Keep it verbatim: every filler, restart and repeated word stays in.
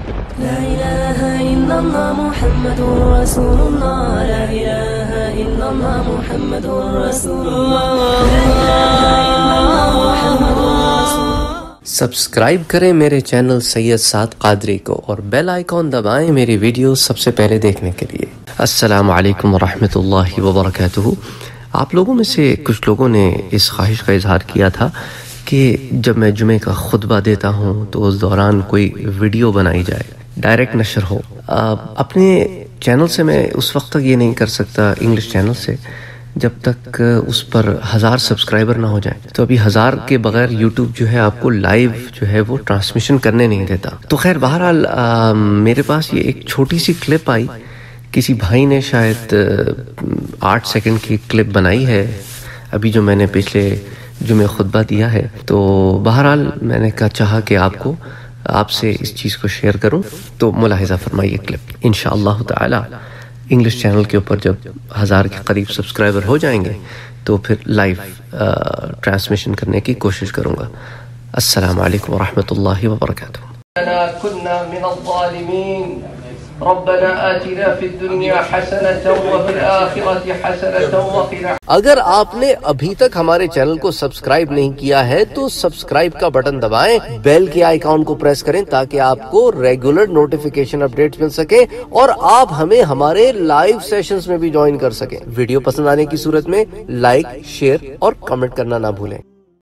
لا إله إلا الله محمد رسول الله لا إله إلا الله محمد رسول الله لا إله إلا الله محمد رسول الله. سبسکرائب کریں میرے چینل سید سعد قادری کو اور بیل آئیکن دبائیں میری ویڈیو سب سے پہلے دیکھنے کے لیے. السلام علیکم ورحمۃ اللہ وبرکاتہ. آپ لوگوں میں سے کچھ لوگوں نے اس خواہش کا اظہار کیا تھا کہ جب میں جمعے کا خطبہ دیتا ہوں تو اس دوران کوئی ویڈیو بنائی جائے، ڈائریکٹ نشر ہو. اپنے چینل سے میں اس وقت تک یہ نہیں کر سکتا، انگلش چینل سے، جب تک اس پر ہزار سبسکرائبر نہ ہو جائیں. تو ابھی ہزار کے بغیر یوٹیوب جو ہے آپ کو لائیو جو ہے وہ ٹرانسمیشن کرنے نہیں دیتا. تو خیر بہرحال میرے پاس یہ ایک چھوٹی سی کلپ آئی، کسی بھائی نے شاید آٹھ سیکنڈ کی کلپ بنائی ہے ابھی جو میں نے پچھلے جمعے خطبہ دیا ہے. تو بہرحال میں نے کہا چاہا کہ آپ کو آپ سے اس چیز کو شیئر کروں، تو ملاحظہ فرمائیے کلپ. انشاءاللہ تعالی انگلش چینل کے اوپر جب ہزار کے قریب سبسکرائبر ہو جائیں گے تو پھر لائیو ٹرانسمیشن کرنے کی کوشش کروں گا. السلام علیکم ورحمۃ اللہ وبرکاتہ. ربنا آتنا في الدنيا حسنة وفي الآخرة حسنة وقنا. اگر آپ نے ابھی تک ہمارے چینل کو سبسکرائب نہیں کیا ہے تو سبسکرائب کا بٹن دبائیں، بیل کے آئیکن کو پریس کریں تاکہ آپ کو ریگولر نوٹیفیکیشن اپڈیٹس مل سکیں اور آپ ہمیں ہمارے لائیو سیشنز میں بھی جوائن کر سکیں. ویڈیو پسند آنے کی صورت میں لائک، شیئر اور کمنٹ کرنا نہ بھولیں.